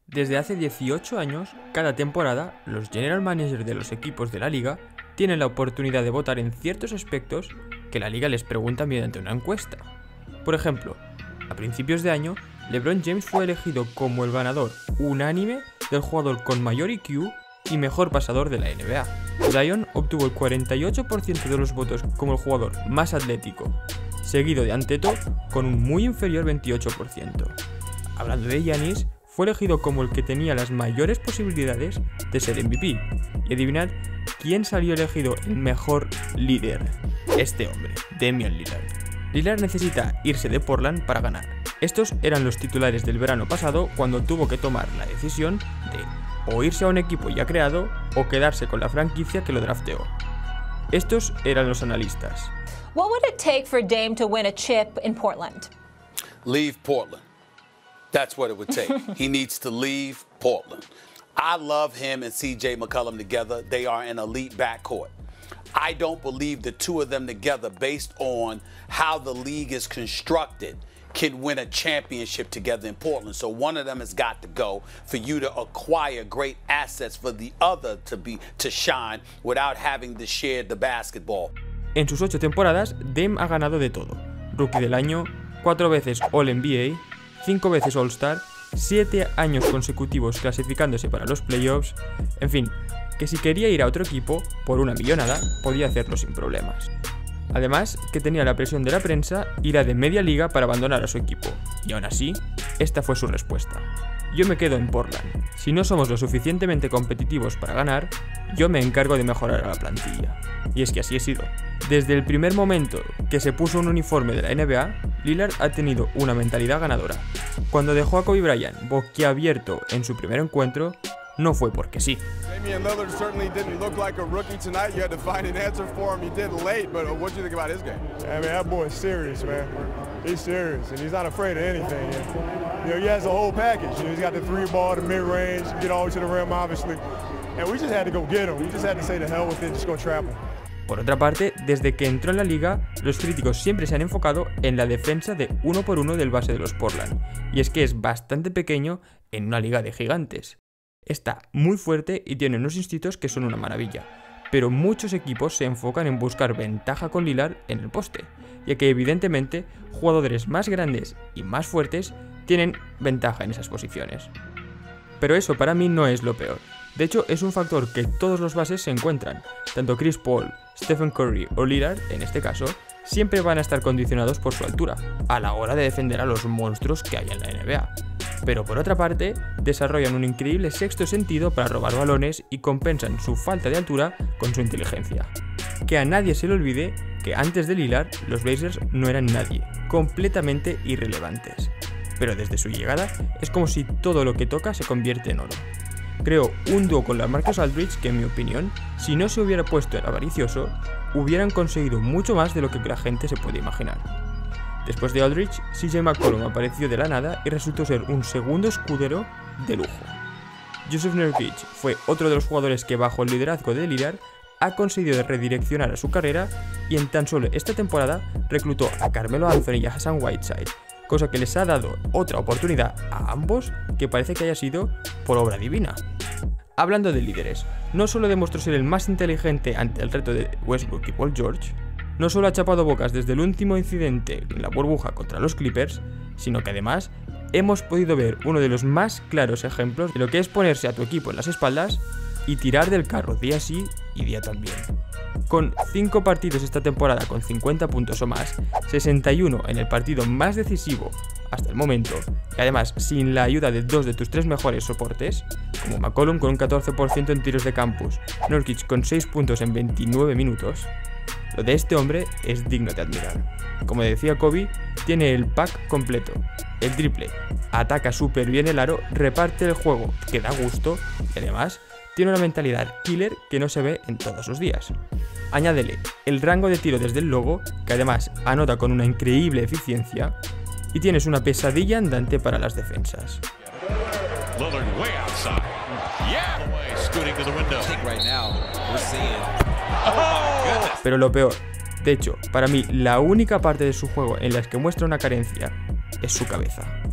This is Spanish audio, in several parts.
Desde hace 18 años, cada temporada, los general managers de los equipos de la liga tienen la oportunidad de votar en ciertos aspectos que la liga les pregunta mediante una encuesta. Por ejemplo, a principios de año, LeBron James fue elegido como el ganador unánime del jugador con mayor IQ y mejor pasador de la NBA. Zion obtuvo el 48% de los votos como el jugador más atlético, seguido de Antetokounmpo con un muy inferior 28%. Hablando de Giannis, fue elegido como el que tenía las mayores posibilidades de ser MVP. Y adivinad quién salió elegido el mejor líder. Este hombre, Damian Lillard. Lillard necesita irse de Portland para ganar. Estos eran los titulares del verano pasado cuando tuvo que tomar la decisión de o irse a un equipo ya creado o quedarse con la franquicia que lo drafteó. Estos eran los analistas. What would it take for Dame to win a chip in Portland? Leave Portland. That's what it would take. He needs to leave Portland. I love him and CJ McCollum together. They are an elite backcourt. I don't believe the two of them together, based on how the league is constructed, can win a championship together in Portland. So one of them has got to go for you to acquire great assets for the other to shine without having to share the basketball. En sus 8 temporadas, Dame ha ganado de todo. Rookie del año, 4 veces All-NBA, 5 veces All-Star, 7 años consecutivos clasificándose para los playoffs, en fin, que si quería ir a otro equipo por una millonada, podía hacerlo sin problemas. Además, que tenía la presión de la prensa y la de media liga para abandonar a su equipo, y aún así, esta fue su respuesta. Yo me quedo en Portland. Si no somos lo suficientemente competitivos para ganar, yo me encargo de mejorar a la plantilla. Y es que así he sido. Desde el primer momento que se puso un uniforme de la NBA, Lillard ha tenido una mentalidad ganadora. Cuando dejó a Kobe Bryant boquiabierto en su primer encuentro, no fue porque sí. Damian Lillard certainly didn't look like a rookie tonight. You had to find an answer for him. He did late, but what do you think about his game? I mean, that boy is serious, man. He's serious, and he's not afraid of anything. You know, he has a whole package. You know, he's got the 3-ball, the mid-range, get all the way to the rim, obviously. And we just had to go get him. We just had to say the hell with it, just go trap him. Por otra parte, desde que entró en la liga, los críticos siempre se han enfocado en la defensa de 1 por 1 del base de los Portland, y es que es bastante pequeño en una liga de gigantes. Está muy fuerte y tiene unos instintos que son una maravilla, pero muchos equipos se enfocan en buscar ventaja con Lillard en el poste, ya que evidentemente jugadores más grandes y más fuertes tienen ventaja en esas posiciones. Pero eso para mí no es lo peor. De hecho, es un factor que todos los bases se encuentran. Tanto Chris Paul, Stephen Curry o Lillard, en este caso, siempre van a estar condicionados por su altura, a la hora de defender a los monstruos que hay en la NBA. Pero por otra parte, desarrollan un increíble sexto sentido para robar balones y compensan su falta de altura con su inteligencia. Que a nadie se le olvide que antes de Lillard, los Blazers no eran nadie, completamente irrelevantes. Pero desde su llegada, es como si todo lo que toca se convierte en oro. Creó un dúo con LaMarcus Aldridge que, en mi opinión, si no se hubiera puesto el avaricioso, hubieran conseguido mucho más de lo que la gente se puede imaginar. Después de Aldridge, CJ McCollum apareció de la nada y resultó ser un segundo escudero de lujo. Jusuf Nurkic fue otro de los jugadores que, bajo el liderazgo de Lillard, ha conseguido redireccionar a su carrera y en tan solo esta temporada reclutó a Carmelo Anthony y a Hassan Whiteside, cosa que les ha dado otra oportunidad a ambos que parece que haya sido por obra divina. Hablando de líderes, no solo demostró ser el más inteligente ante el reto de Westbrook y Paul George, no solo ha chapado bocas desde el último incidente en la burbuja contra los Clippers, sino que además hemos podido ver uno de los más claros ejemplos de lo que es ponerse a tu equipo en las espaldas y tirar del carro día sí y día también. Con 5 partidos esta temporada con 50 puntos o más, 61 en el partido más decisivo hasta el momento, y además sin la ayuda de 2 de tus 3 mejores soportes, como McCollum con un 14% en tiros de campus, Nurkic con 6 puntos en 29 minutos, lo de este hombre es digno de admirar. Como decía Kobe, tiene el pack completo, el triple, ataca súper bien el aro, reparte el juego que da gusto y además tiene una mentalidad killer que no se ve en todos los días. Añádele el rango de tiro desde el logo, que además anota con una increíble eficiencia, y tienes una pesadilla andante para las defensas. Pero lo peor, de hecho, para mí la única parte de su juego en la que muestra una carencia es su cabeza.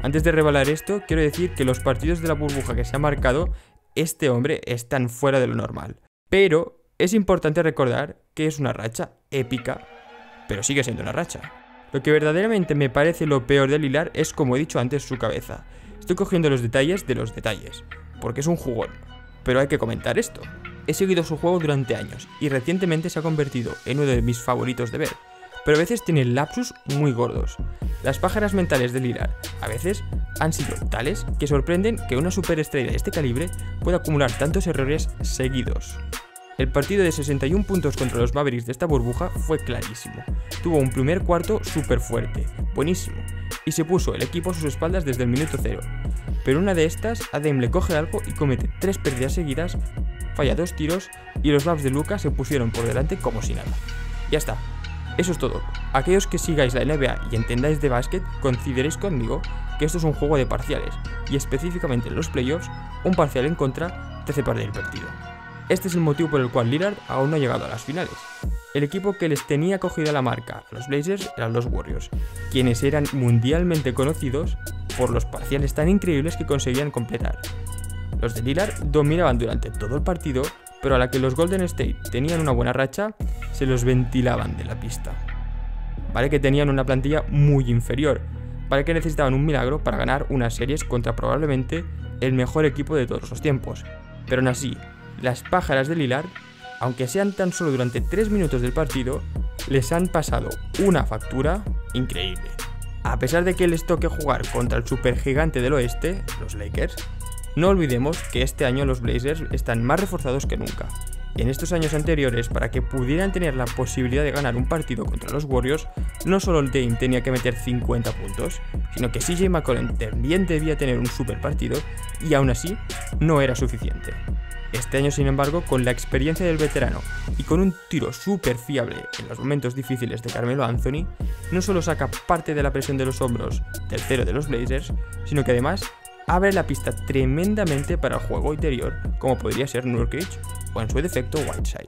Antes de revelar esto, quiero decir que los partidos de la burbuja que se ha marcado este hombre están fuera de lo normal. Pero es importante recordar que es una racha épica, pero sigue siendo una racha. Lo que verdaderamente me parece lo peor de Lillard es, como he dicho antes, su cabeza. Estoy cogiendo los detalles de los detalles, porque es un jugón. Pero hay que comentar esto. He seguido su juego durante años y recientemente se ha convertido en uno de mis favoritos de ver. Pero a veces tiene lapsus muy gordos. Las pájaras mentales de Lillard a veces han sido tales que sorprenden que una superestrella de este calibre pueda acumular tantos errores seguidos. El partido de 61 puntos contra los Mavericks de esta burbuja fue clarísimo. Tuvo un primer cuarto súper fuerte, buenísimo, y se puso el equipo a sus espaldas desde el minuto 0. Pero una de estas, a Dame le coge algo y comete 3 pérdidas seguidas, falla 2 tiros y los Bucks de Luka se pusieron por delante como si nada. Ya está. Eso es todo. Aquellos que sigáis la NBA y entendáis de básquet, consideréis conmigo que esto es un juego de parciales, y específicamente en los playoffs, un parcial en contra te hace perder el partido. Este es el motivo por el cual Lillard aún no ha llegado a las finales. El equipo que les tenía cogida la marca a los Blazers eran los Warriors, quienes eran mundialmente conocidos por los parciales tan increíbles que conseguían completar. Los de Lillard dominaban durante todo el partido, pero a la que los Golden State tenían una buena racha, se los ventilaban de la pista. Vale que tenían una plantilla muy inferior, vale que necesitaban un milagro para ganar unas series contra probablemente el mejor equipo de todos los tiempos, pero aún así, las pájaras de Lillard, aunque sean tan solo durante 3 minutos del partido, les han pasado una factura increíble. A pesar de que les toque jugar contra el supergigante del oeste, los Lakers, no olvidemos que este año los Blazers están más reforzados que nunca. En estos años anteriores, para que pudieran tener la posibilidad de ganar un partido contra los Warriors, no solo Dame tenía que meter 50 puntos, sino que CJ McCollum también debía tener un super partido y aún así no era suficiente. Este año, sin embargo, con la experiencia del veterano y con un tiro súper fiable en los momentos difíciles de Carmelo Anthony, no solo saca parte de la presión de los hombros del cero de los Blazers, sino que además abre la pista tremendamente para el juego interior, como podría ser Nurkic o en su defecto Whiteside.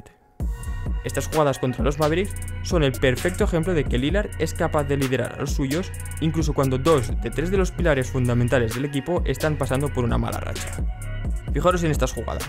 Estas jugadas contra los Mavericks son el perfecto ejemplo de que Lillard es capaz de liderar a los suyos, incluso cuando 2 de 3 de los pilares fundamentales del equipo están pasando por una mala racha. Fijaros en estas jugadas.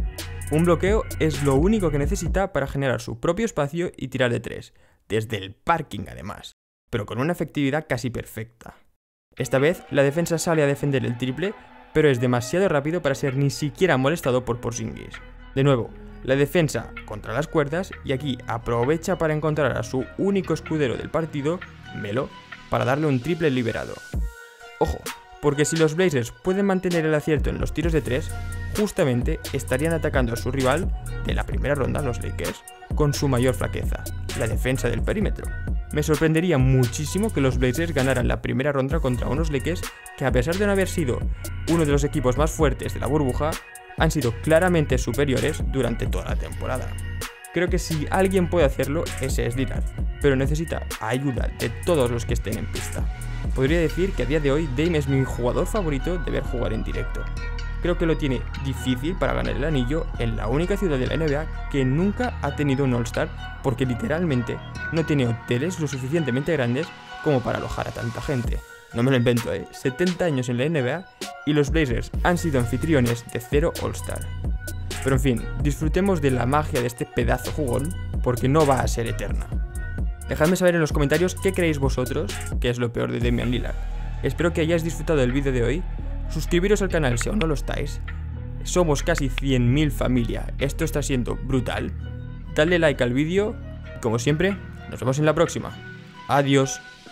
Un bloqueo es lo único que necesita para generar su propio espacio y tirar de 3, desde el parking además, pero con una efectividad casi perfecta. Esta vez la defensa sale a defender el triple, pero es demasiado rápido para ser ni siquiera molestado por Porzingis. De nuevo, la defensa contra las cuerdas, y aquí aprovecha para encontrar a su único escudero del partido, Melo, para darle un triple liberado. Ojo, porque si los Blazers pueden mantener el acierto en los tiros de 3, justamente estarían atacando a su rival de la primera ronda, los Lakers, con su mayor flaqueza, la defensa del perímetro. Me sorprendería muchísimo que los Blazers ganaran la primera ronda contra unos Lakers que, a pesar de no haber sido uno de los equipos más fuertes de la burbuja, han sido claramente superiores durante toda la temporada. Creo que si alguien puede hacerlo, ese es Lillard, pero necesita ayuda de todos los que estén en pista. Podría decir que a día de hoy Dame es mi jugador favorito de ver jugar en directo. Creo que lo tiene difícil para ganar el anillo en la única ciudad de la NBA que nunca ha tenido un All-Star, porque literalmente no tiene hoteles lo suficientemente grandes como para alojar a tanta gente. No me lo invento, 70 años en la NBA y los Blazers han sido anfitriones de 0 All-Star. Pero en fin, disfrutemos de la magia de este pedazo jugón, porque no va a ser eterna. Dejadme saber en los comentarios qué creéis vosotros que es lo peor de Damian Lillard. Espero que hayáis disfrutado del vídeo de hoy. Suscribiros al canal si aún no lo estáis. Somos casi 100.000 familia, esto está siendo brutal. Dadle like al vídeo y como siempre, nos vemos en la próxima. Adiós.